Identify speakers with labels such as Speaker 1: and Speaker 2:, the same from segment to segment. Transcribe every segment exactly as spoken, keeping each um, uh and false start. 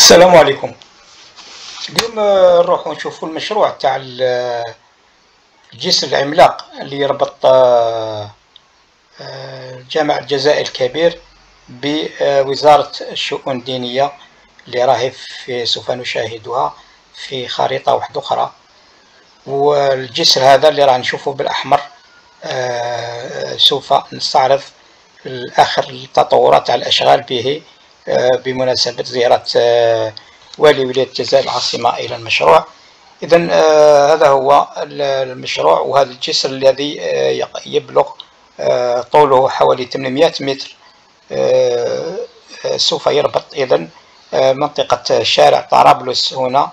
Speaker 1: السلام عليكم. اليوم آه، نروحو نشوفو المشروع تاع ال- الجسر العملاق اللي يربط آه، آه، الجامع الجزائري الكبير بوزارة الشؤون الدينية اللي راهي في سوف نشاهدها في خريطة واحدة أخرى. والجسر هذا اللي راح نشوفه بالأحمر آه، سوف نستعرض آخر التطورات على الأشغال به آه، بمناسبة زيارة آه، والي ولاية الجزائر العاصمة إلى المشروع. إذا هذا هو المشروع، وهذا الجسر الذي آه، يبلغ آه، طوله حوالي ثمانمائة متر. آه، آه، سوف يربط إذن آه، منطقة شارع طرابلس هنا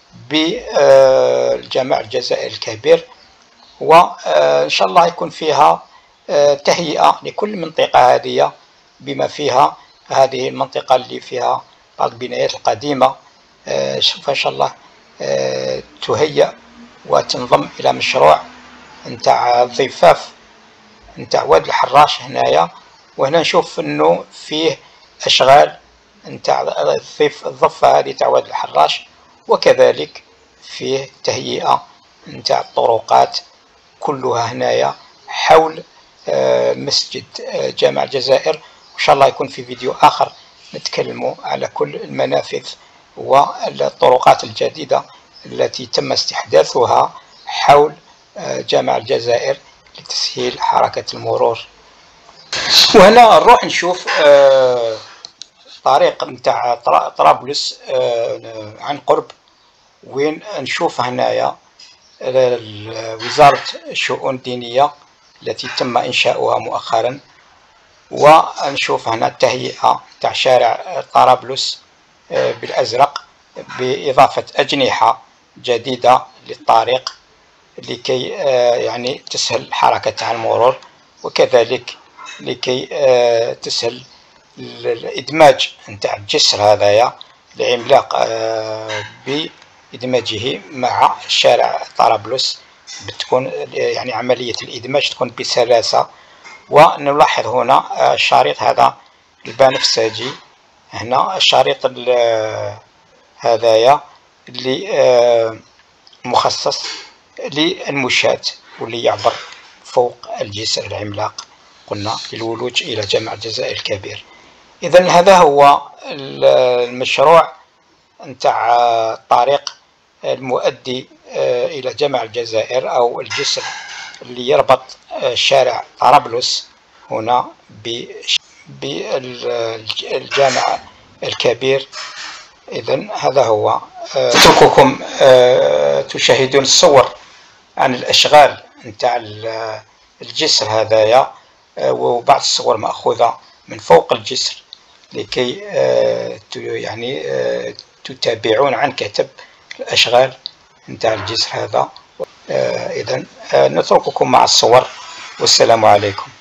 Speaker 1: بالجامع الجزائري الكبير، وإن شاء الله يكون فيها تهيئة لكل منطقة هذه، بما فيها هذه المنطقة اللي فيها بعض البنايات القديمة. سوف إن شاء الله تهيأ وتنضم إلى مشروع نتاع الضفاف نتاع واد الحراش هنايا. وهنا نشوف انه فيه اشغال نتاع الضيف الضفة هذه تاع واد الحراش، وكذلك فيه تهيئة نتاع الطرقات كلها هنايا حول مسجد جامع الجزائر. وان شاء الله يكون في فيديو اخر نتكلموا على كل المنافذ والطرقات الجديدة التي تم استحداثها حول جامع الجزائر لتسهيل حركة المرور. وهنا نروح نشوف طريق نتاع طرابلس عن قرب، وين نشوف هنايا وزارة الشؤون الدينية التي تم إنشاؤها مؤخرا، ونشوف هنا التهيئة تاع شارع طرابلس بالأزرق بإضافة أجنحة جديدة للطريق لكي يعني تسهل حركة المرور، وكذلك لكي تسهل الإدماج نتاع الجسر هذايا العملاق بإدماجه مع شارع طرابلس، بتكون يعني عملية الإدماج تكون بسلاسة. ونلاحظ هنا الشريط هذا البنفسجي، هنا الشريط هذايا اللي مخصص للمشاة واللي يعبر فوق الجسر العملاق قلنا للولوج إلى جامع الجزائر الكبير. إذن هذا هو المشروع نتاع الطريق المؤدي إلى جامع الجزائر، أو الجسر اللي يربط شارع طرابلس هنا بالجامع الكبير. إذن هذا هو. أترككم تشاهدون الصور عن الأشغال نتاع الجسر هذايا، وبعض الصور مأخوذة من فوق الجسر لكي يعني تتابعون عن كتب الأشغال نتاع الجسر هذا. إذن نترككم مع الصور، والسلام عليكم.